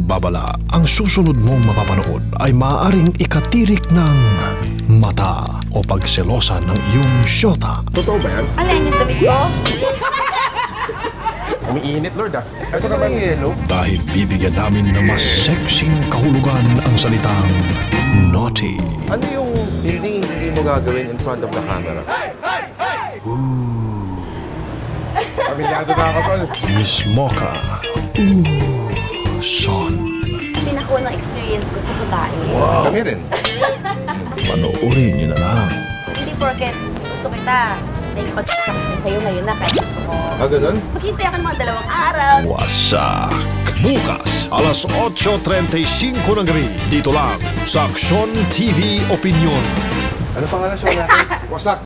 Babala, ang susunod mong mapapanood ay maaaring ikatirik ng mata o pagselosa ng iyong syota. Totoo ba yan? Alin yung damit ko? Umiinit, Lord ah. Ito naman yelo. Dahil bibigyan namin ng mas sexing kahulugan ang salitang naughty. Ano yung hindi mo gagawin in front of the camera? Pamilyado na ako, Tol. Miss Mocha. Son. Pinakuha ng experience ko sa babae. Kami rin. Panoorin niyo na lang. Hindi porket gusto kita. Dahil pag-tapos sa'yo ngayon na kahit gusto ko. Ah, ganun? Maghintay ako ng mga 2 araw. Wasak. Bukas, alas 8:35 ng gabi. Dito lang sa Aksyon TV Opinion. Ano pangalan show natin? Wasak.